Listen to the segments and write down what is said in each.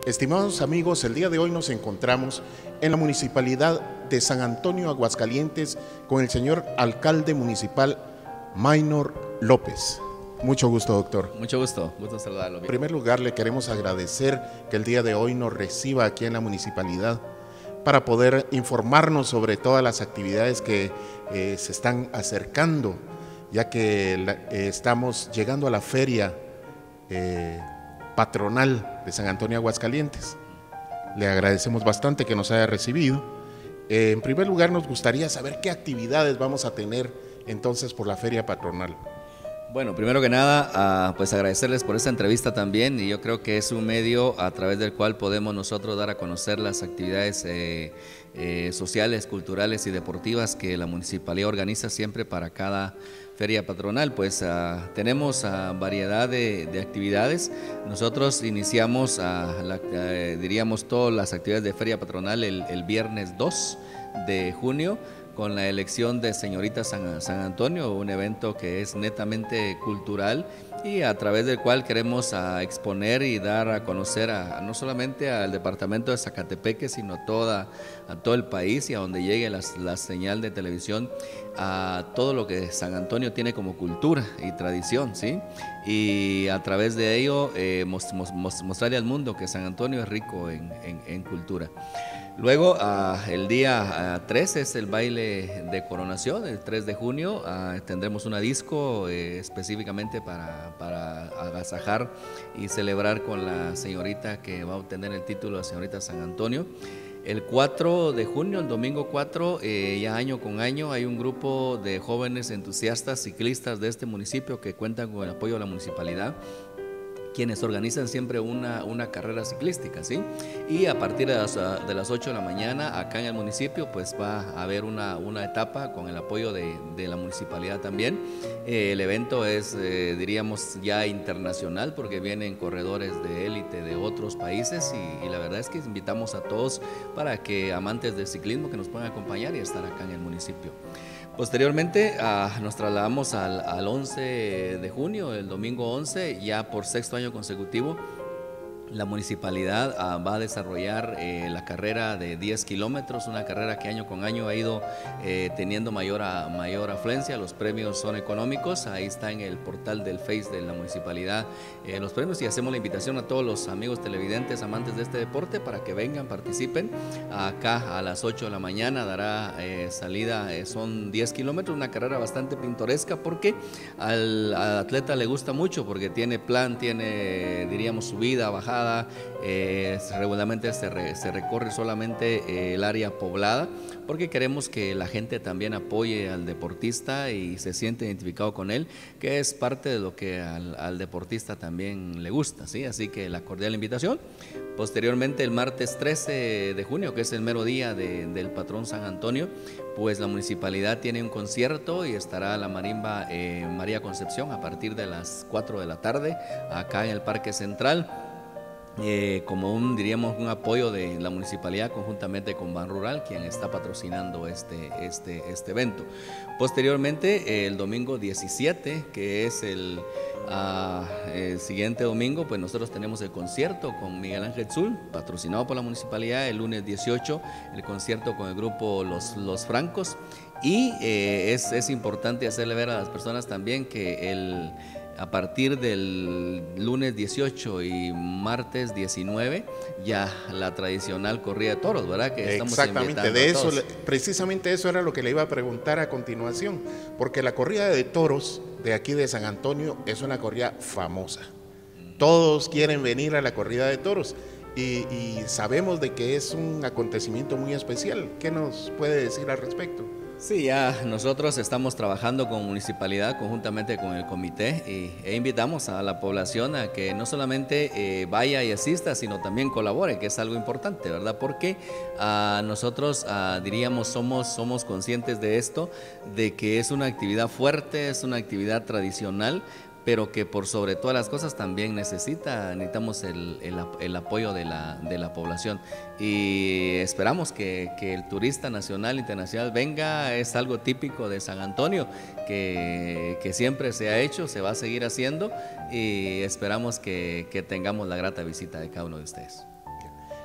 Estimados amigos, el día de hoy nos encontramos en la Municipalidad de San Antonio, Aguascalientes, con el señor alcalde municipal Maynor López. Mucho gusto, doctor. Mucho gusto saludarlo. En primer lugar, le queremos agradecer que el día de hoy nos reciba aquí en la municipalidad para poder informarnos sobre todas las actividades que se están acercando, ya que estamos llegando a la feria patronal de San Antonio, Aguascalientes. Le agradecemos bastante que nos haya recibido. En primer lugar, nos gustaría saber qué actividades vamos a tener entonces por la feria patronal. Bueno, primero que nada, pues agradecerles por esta entrevista también, y yo creo que es un medio a través del cual podemos nosotros dar a conocer las actividades sociales, culturales y deportivas que la municipalidad organiza siempre para cada feria patronal. Pues tenemos variedad de actividades. Nosotros iniciamos, diríamos, todas las actividades de feria patronal el viernes 2 de junio, con la elección de Señorita San Antonio, un evento que es netamente cultural y a través del cual queremos exponer y dar a conocer no solamente al departamento de Zacatepeque, sino a todo el país, y a donde llegue la señal de televisión, a todo lo que San Antonio tiene como cultura y tradición, ¿sí? Y a través de ello mostrarle al mundo que San Antonio es rico en cultura. Luego, el día 3 es el baile de coronación. El 3 de junio tendremos una disco específicamente para agasajar y celebrar con la señorita que va a obtener el título de señorita San Antonio. El 4 de junio, el domingo 4, ya año con año, hay un grupo de jóvenes entusiastas ciclistas de este municipio que cuentan con el apoyo de la municipalidad, quienes organizan siempre una carrera ciclística, ¿sí? Y a partir de las 8 de la mañana, acá en el municipio, pues va a haber una etapa con el apoyo de la municipalidad también. El evento es, diríamos, ya internacional, porque vienen corredores de élite de otros países, y la verdad es que invitamos a todos para que amantes del ciclismo que nos puedan acompañar y estar acá en el municipio. Posteriormente nos trasladamos al 11 de junio, el domingo 11, ya por sexto año consecutivo. La municipalidad va a desarrollar la carrera de 10 kilómetros, una carrera que año con año ha ido teniendo mayor afluencia. Los premios son económicos, ahí está en el portal del Face de la municipalidad los premios, y hacemos la invitación a todos los amigos televidentes amantes de este deporte para que vengan, participen. Acá a las 8 de la mañana dará salida, son 10 kilómetros, una carrera bastante pintoresca porque al atleta le gusta mucho, porque tiene plan, tiene, diríamos, subida, bajada. Regularmente se recorre solamente el área poblada, porque queremos que la gente también apoye al deportista y se siente identificado con él, que es parte de lo que al deportista también le gusta, ¿sí? Así que la cordial invitación. Posteriormente, el martes 13 de junio, que es el mero día del patrón San Antonio, pues la municipalidad tiene un concierto y estará la marimba María Concepción a partir de las 4 de la tarde acá en el Parque Central. Como diríamos, un apoyo de la municipalidad conjuntamente con Ban Rural, quien está patrocinando este evento. Posteriormente, el domingo 17, que es el siguiente domingo, pues nosotros tenemos el concierto con Miguel Ángel Zul, patrocinado por la municipalidad. El lunes 18, el concierto con el grupo Los Francos. Y es importante hacerle ver a las personas también que a partir del lunes 18 y martes 19, ya la tradicional corrida de toros, ¿verdad? Que estamos exactamente, de eso, todos. precisamente eso era lo que le iba a preguntar a continuación, porque la corrida de toros de aquí de San Antonio es una corrida famosa. Todos quieren venir a la corrida de toros y sabemos de que es un acontecimiento muy especial. ¿Qué nos puede decir al respecto? Sí, ya nosotros estamos trabajando con municipalidad conjuntamente con el comité e invitamos a la población a que no solamente vaya y asista, sino también colabore, que es algo importante, ¿verdad? Porque nosotros diríamos somos conscientes de esto, de que es una actividad fuerte, es una actividad tradicional, pero que por sobre todas las cosas también necesitamos el apoyo de la población, y esperamos que el turista nacional e internacional venga. Es algo típico de San Antonio que siempre se ha hecho, se va a seguir haciendo, y esperamos que tengamos la grata visita de cada uno de ustedes.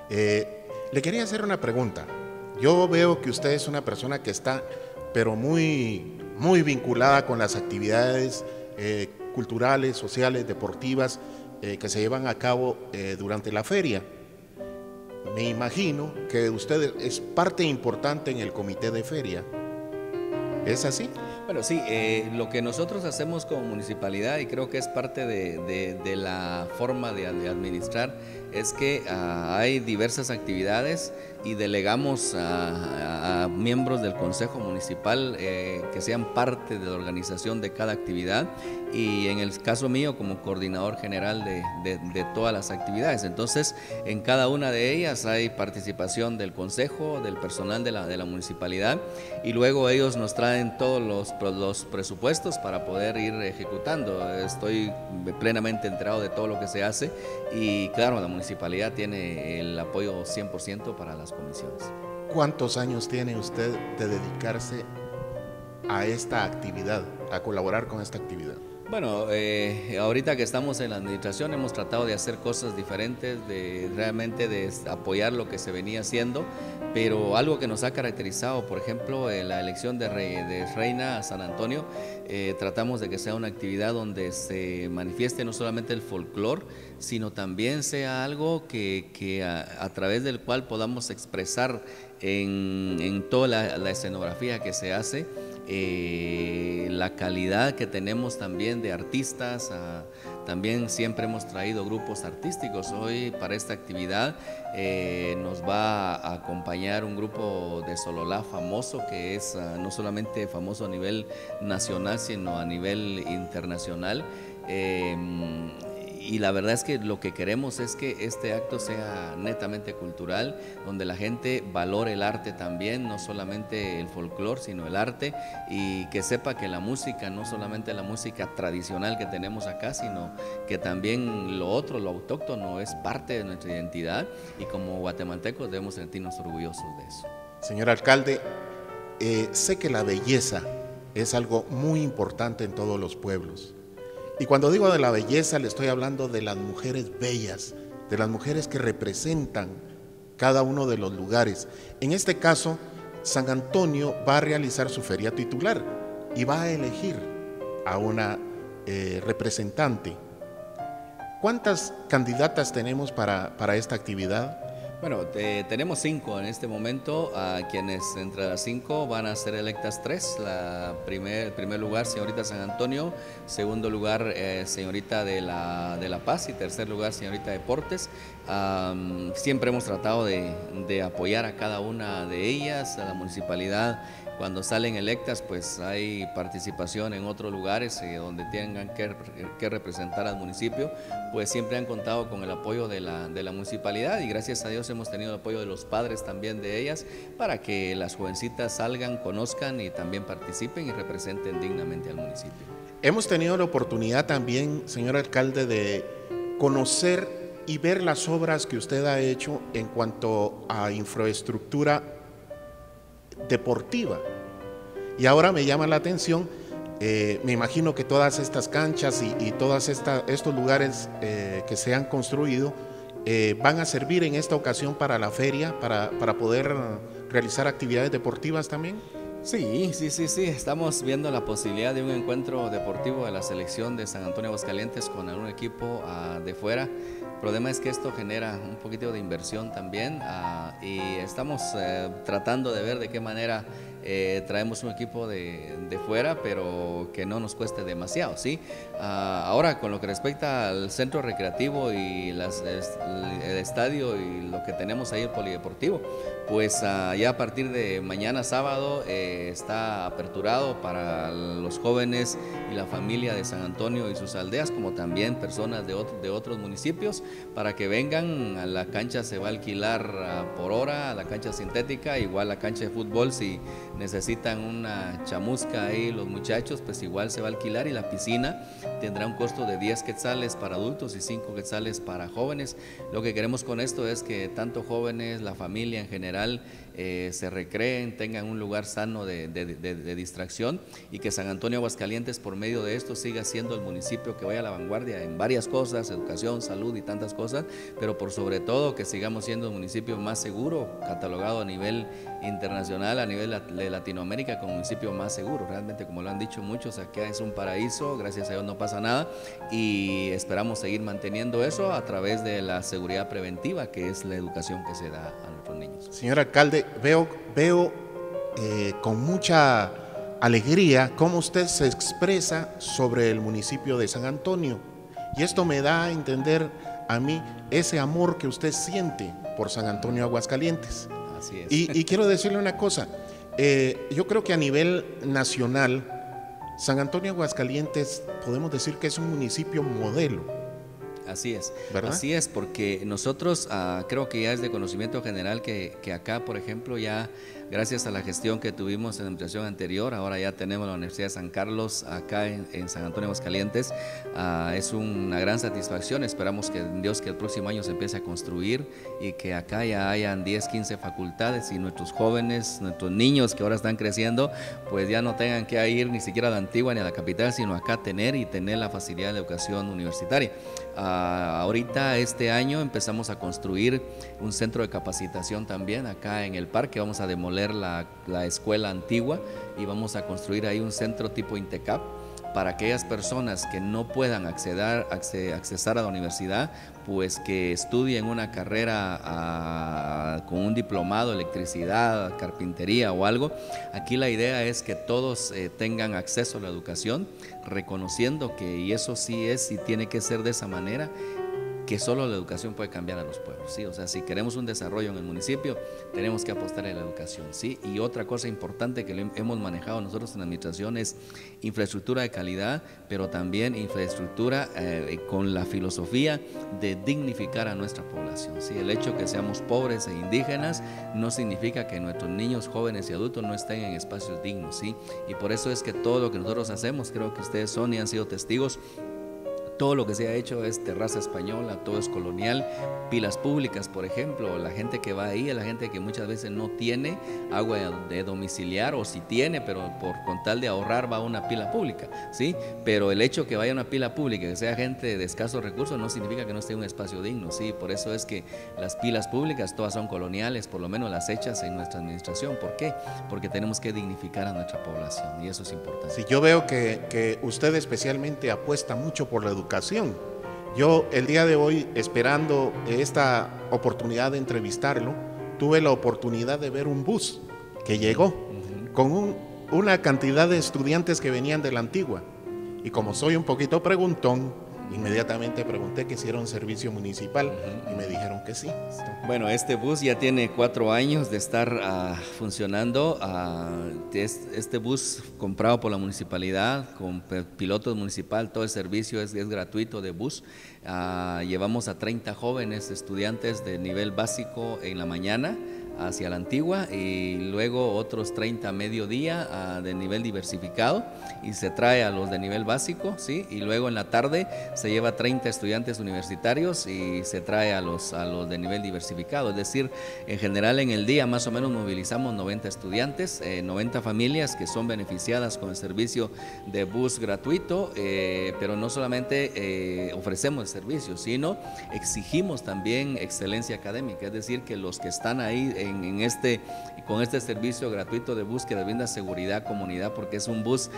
Le quería hacer una pregunta. Yo veo que usted es una persona que está, pero muy vinculada con las actividades culturales, sociales, deportivas que se llevan a cabo durante la feria. Me imagino que usted es parte importante en el comité de feria. ¿Es así? Bueno, sí, lo que nosotros hacemos como municipalidad, y creo que es parte de la forma de administrar, es que hay diversas actividades y delegamos a miembros del Consejo Municipal que sean parte de la organización de cada actividad, y en el caso mío como coordinador general de todas las actividades. Entonces, en cada una de ellas hay participación del Consejo, del personal de la municipalidad, y luego ellos nos traen todos los presupuestos para poder ir ejecutando. Estoy plenamente enterado de todo lo que se hace, y claro, la municipalidad tiene el apoyo 100% para las comisiones. ¿Cuántos años tiene usted de dedicarse a esta actividad, a colaborar con esta actividad? Bueno, ahorita que estamos en la administración hemos tratado de hacer cosas diferentes, realmente de apoyar lo que se venía haciendo, pero algo que nos ha caracterizado, por ejemplo, la elección de Reina a San Antonio, tratamos de que sea una actividad donde se manifieste no solamente el folclore, sino también sea algo que a través del cual podamos expresar en toda la escenografía que se hace, la calidad que tenemos también de artistas. También siempre hemos traído grupos artísticos. Hoy para esta actividad nos va a acompañar un grupo de Sololá famoso, que es no solamente famoso a nivel nacional, sino a nivel internacional. Y la verdad es que lo que queremos es que este acto sea netamente cultural, donde la gente valore el arte también, no solamente el folclore, sino el arte, y que sepa que la música, no solamente la música tradicional que tenemos acá, sino que también lo otro, lo autóctono, es parte de nuestra identidad, y como guatemaltecos debemos sentirnos orgullosos de eso. Señor alcalde, sé que la belleza es algo muy importante en todos los pueblos. Y cuando digo de la belleza, le estoy hablando de las mujeres bellas, de las mujeres que representan cada uno de los lugares. En este caso, San Antonio va a realizar su feria titular y va a elegir a una representante. ¿Cuántas candidatas tenemos para esta actividad? Bueno, tenemos 5 en este momento, a quienes entre las 5 van a ser electas 3. El primer lugar, señorita San Antonio; segundo lugar, señorita de la Paz; y tercer lugar, señorita Deportes. Siempre hemos tratado de apoyar a cada una de ellas. A la municipalidad, cuando salen electas, pues hay participación en otros lugares donde tengan que representar al municipio, pues siempre han contado con el apoyo de la municipalidad, y gracias a Dios hemos tenido el apoyo de los padres también de ellas, para que las jovencitas salgan, conozcan y también participen y representen dignamente al municipio. Hemos tenido la oportunidad también, señor alcalde, de conocer y ver las obras que usted ha hecho en cuanto a infraestructura deportiva. Y ahora me llama la atención, me imagino que todas estas canchas y todos estos lugares que se han construido van a servir en esta ocasión para la feria, para poder realizar actividades deportivas también. Sí, estamos viendo la posibilidad de un encuentro deportivo de la selección de San Antonio Aguascalientes con algún equipo de fuera. El problema es que esto genera un poquito de inversión también, y estamos tratando de ver de qué manera traemos un equipo de fuera, pero que no nos cueste demasiado, ¿sí? Ahora, con lo que respecta al centro recreativo y el estadio y lo que tenemos ahí, el polideportivo, pues ya a partir de mañana sábado está aperturado para los jóvenes y la familia de San Antonio y sus aldeas, como también personas de otros municipios, para que vengan. A la cancha se va a alquilar por hora, a la cancha sintética, igual la cancha de fútbol, si necesitan una chamusca ahí los muchachos, pues igual se va a alquilar, y la piscina tendrá un costo de 10 quetzales para adultos y 5 quetzales para jóvenes. Lo que queremos con esto es que tanto jóvenes, la familia en general, se recreen, tengan un lugar sano de distracción, y que San Antonio Aguascalientes por medio de esto siga siendo el municipio que vaya a la vanguardia en varias cosas, educación, salud y tantas cosas, pero por sobre todo que sigamos siendo el municipio más seguro, catalogado a nivel internacional, a nivel de Latinoamérica como municipio más seguro. Realmente, como lo han dicho muchos, aquí es un paraíso, gracias a Dios no pasa nada, y esperamos seguir manteniendo eso a través de la seguridad preventiva, que es la educación que se da a nuestros niños. Señor alcalde, veo con mucha alegría cómo usted se expresa sobre el municipio de San Antonio, y esto me da a entender a mí ese amor que usted siente por San Antonio Aguascalientes. Así es. Y quiero decirle una cosa, yo creo que a nivel nacional, San Antonio Aguascalientes podemos decir que es un municipio modelo. Así es, ¿verdad? Así es, porque nosotros creo que ya es de conocimiento general que acá, por ejemplo, ya gracias a la gestión que tuvimos en la administración anterior, ahora ya tenemos la Universidad de San Carlos acá en San Antonio Aguascalientes. Es una gran satisfacción. Esperamos que Dios que el próximo año se empiece a construir y que acá ya hayan 10, 15 facultades, y nuestros jóvenes, nuestros niños que ahora están creciendo, pues ya no tengan que ir ni siquiera a la Antigua ni a la capital, sino acá tener la facilidad de educación universitaria. Ahorita este año empezamos a construir un centro de capacitación también acá en el parque. Vamos a demoler la escuela antigua y vamos a construir ahí un centro tipo INTECAP para aquellas personas que no puedan accesar a la universidad, pues que estudien una carrera con un diplomado, electricidad, carpintería o algo. Aquí la idea es que todos tengan acceso a la educación, reconociendo que, y eso sí es y tiene que ser de esa manera, que solo la educación puede cambiar a los pueblos, ¿sí? O sea, si queremos un desarrollo en el municipio, tenemos que apostar en la educación, ¿sí? Y otra cosa importante que hemos manejado nosotros en la administración es infraestructura de calidad, pero también infraestructura con la filosofía de dignificar a nuestra población, ¿sí? El hecho que seamos pobres e indígenas no significa que nuestros niños, jóvenes y adultos no estén en espacios dignos, ¿sí? Y por eso es que todo lo que nosotros hacemos, creo que ustedes son y han sido testigos, todo lo que se ha hecho es terraza española, todo es colonial, pilas públicas, por ejemplo. La gente que va ahí es la gente que muchas veces no tiene agua de domiciliar, o si tiene, pero con tal de ahorrar va a una pila pública, ¿sí? Pero el hecho que vaya a una pila pública, que sea gente de escasos recursos, no significa que no esté en un espacio digno, ¿sí? Por eso es que las pilas públicas todas son coloniales, por lo menos las hechas en nuestra administración. ¿Por qué? Porque tenemos que dignificar a nuestra población, y eso es importante. Sí, yo veo que usted especialmente apuesta mucho por la educación. Yo el día de hoy, esperando esta oportunidad de entrevistarlo, tuve la oportunidad de ver un bus que llegó con una cantidad de estudiantes que venían de la Antigua, y como soy un poquito preguntón, inmediatamente pregunté que si era un servicio municipal y me dijeron que sí. Bueno, este bus ya tiene 4 años de estar funcionando. Este bus comprado por la municipalidad, con pilotos municipal, todo el servicio es gratuito de bus. Llevamos a 30 jóvenes estudiantes de nivel básico en la mañana hacia la Antigua, y luego otros 30 a mediodía de nivel diversificado, y se trae a los de nivel básico, ¿sí? Y luego en la tarde se lleva 30 estudiantes universitarios y se trae a los de nivel diversificado. Es decir, en general en el día más o menos movilizamos 90 estudiantes, 90 familias que son beneficiadas con el servicio de bus gratuito, pero no solamente ofrecemos el servicio, sino exigimos también excelencia académica. Es decir, que los que están ahí con este servicio gratuito de bus, que brinda seguridad a comunidad, porque es un bus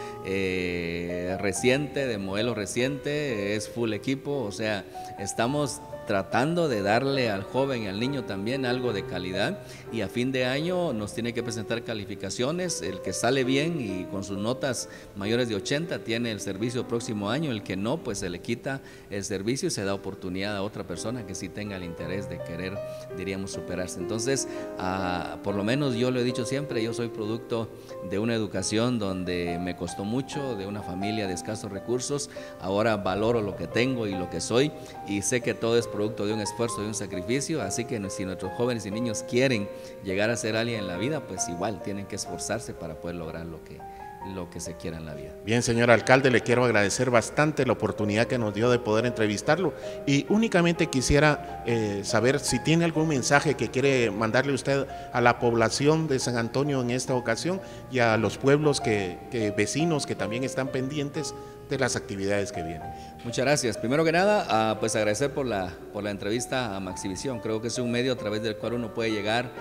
reciente, de modelo reciente, es full equipo, o sea, estamos tratando de darle al joven y al niño también algo de calidad, y a fin de año nos tiene que presentar calificaciones. El que sale bien y con sus notas mayores de 80 tiene el servicio próximo año, el que no, pues se le quita el servicio y se da oportunidad a otra persona que sí tenga el interés de querer, diríamos, superarse. Entonces, por lo menos yo lo he dicho siempre, yo soy producto de una educación donde me costó mucho, de una familia de escasos recursos. Ahora valoro lo que tengo y lo que soy, y sé que todo es producto de un esfuerzo, de un sacrificio, así que si nuestros jóvenes y niños quieren llegar a ser alguien en la vida, pues igual tienen que esforzarse para poder lograr lo que se quiera en la vida. Bien, señor alcalde, le quiero agradecer bastante la oportunidad que nos dio de poder entrevistarlo y únicamente quisiera saber si tiene algún mensaje que quiere mandarle usted a la población de San Antonio en esta ocasión y a los pueblos vecinos que también están pendientes de las actividades que vienen. Muchas gracias. Primero que nada, pues agradecer por la entrevista a Maxivisión. Creo que es un medio a través del cual uno puede llegar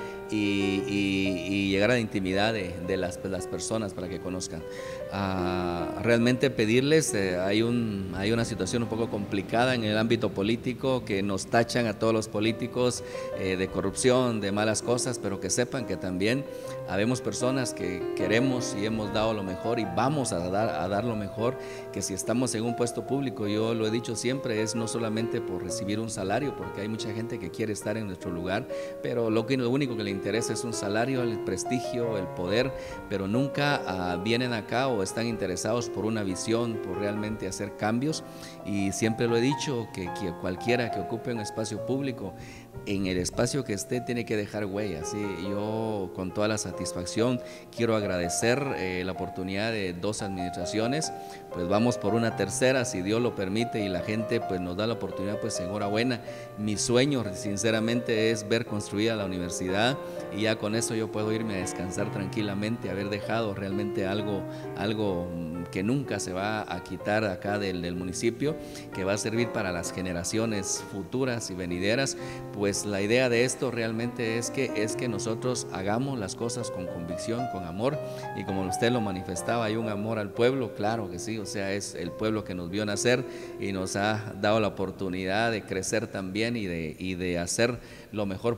y llegar a la intimidad de las personas para que conozcan. Realmente pedirles, hay una situación un poco complicada en el ámbito político, que nos tachan a todos los políticos de corrupción, de malas cosas, pero que sepan que también habemos personas que queremos y hemos dado lo mejor y vamos a dar lo mejor, que si estamos en un puesto público, yo lo he dicho siempre, es no solamente por recibir un salario, porque hay mucha gente que quiere estar en nuestro lugar, pero lo único que le interesa es un salario, el prestigio, el poder, pero nunca vienen acá o están interesados por una visión, por realmente hacer cambios. Y siempre lo he dicho, que cualquiera que ocupe un espacio público, en el espacio que esté, tiene que dejar huella. ¿Sí? Yo con toda la satisfacción quiero agradecer la oportunidad de 2 administraciones, pues vamos por una tercera, si Dios lo permite y la gente pues nos da la oportunidad, pues enhorabuena. Mi sueño sinceramente es ver construida la universidad y ya con eso yo puedo irme a descansar tranquilamente, haber dejado realmente algo que nunca se va a quitar acá del municipio, que va a servir para las generaciones futuras y venideras. Pues la idea de esto realmente es que nosotros hagamos las cosas con convicción, con amor, y como usted lo manifestaba, hay un amor al pueblo, claro que sí, o sea, es el pueblo que nos vio nacer y nos ha dado la oportunidad de crecer también y de hacer lo mejor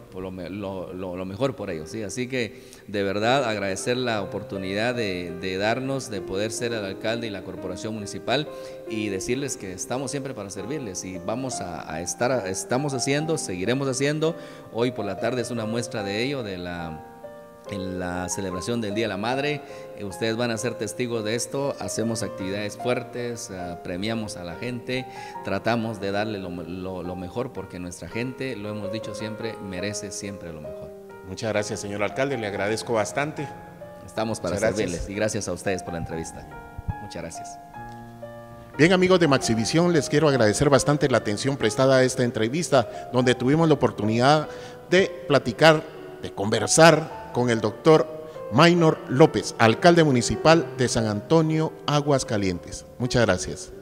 por ellos, ¿sí? Así que de verdad agradecer la oportunidad de darnos, de poder ser el alcalde y la corporación municipal, y decirles que estamos siempre para servirles y vamos estamos haciendo, seguiremos haciendo. Hoy por la tarde es una muestra de ello, en la celebración del Día de la Madre. Ustedes van a ser testigos de esto. Hacemos actividades fuertes, premiamos a la gente, tratamos de darle lo mejor, porque nuestra gente, lo hemos dicho siempre, merece siempre lo mejor. Muchas gracias, señor alcalde, le agradezco bastante. Estamos para servirles y gracias a ustedes por la entrevista. Muchas gracias. Bien, amigos de Maxivisión, les quiero agradecer bastante la atención prestada a esta entrevista, donde tuvimos la oportunidad de platicar, de conversar con el doctor Maynor López, alcalde municipal de San Antonio, Aguascalientes. Muchas gracias.